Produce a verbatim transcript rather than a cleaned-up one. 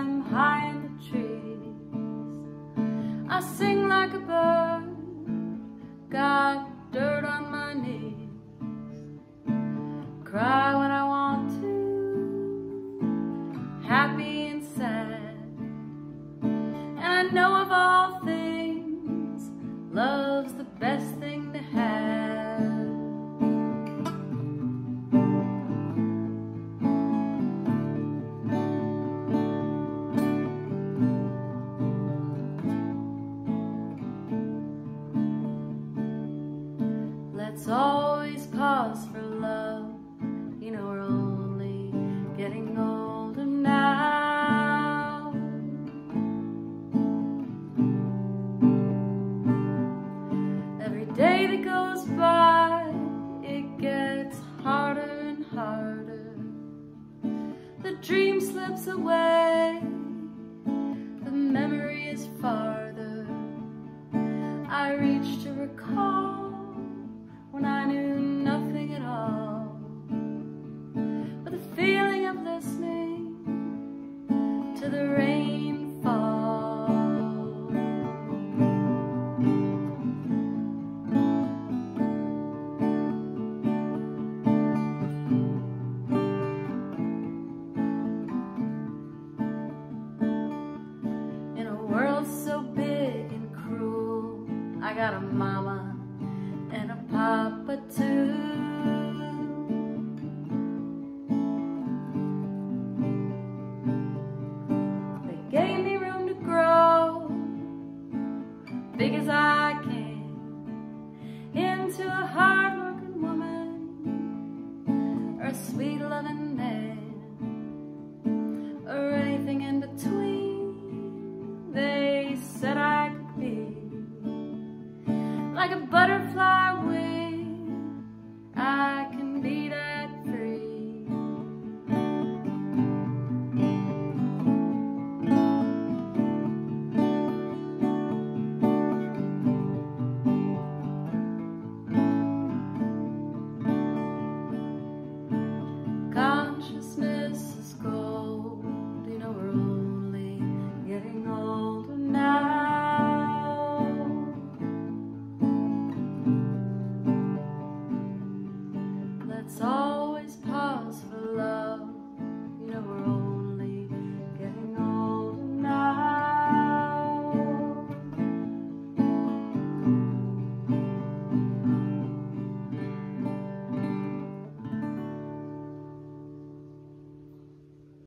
I'm high in the trees. I sing like a bird, got dirt on my knees. Cry when I want to, happy and sad. And I know of all things, love's the best thing to have. Let's always pause for love. You know we're only getting older now. Every day that goes by, it gets harder and harder. The dream slips away, the memory is farther. I reach to recall when I knew nothing at all, but the feeling of listening to the rain fall. In a world so big and cruel, I got a mama and a papa too. They gave me room to grow, big as I can, into a hard-working woman or a sweet loving man, or anything in between. They said I could be like a butter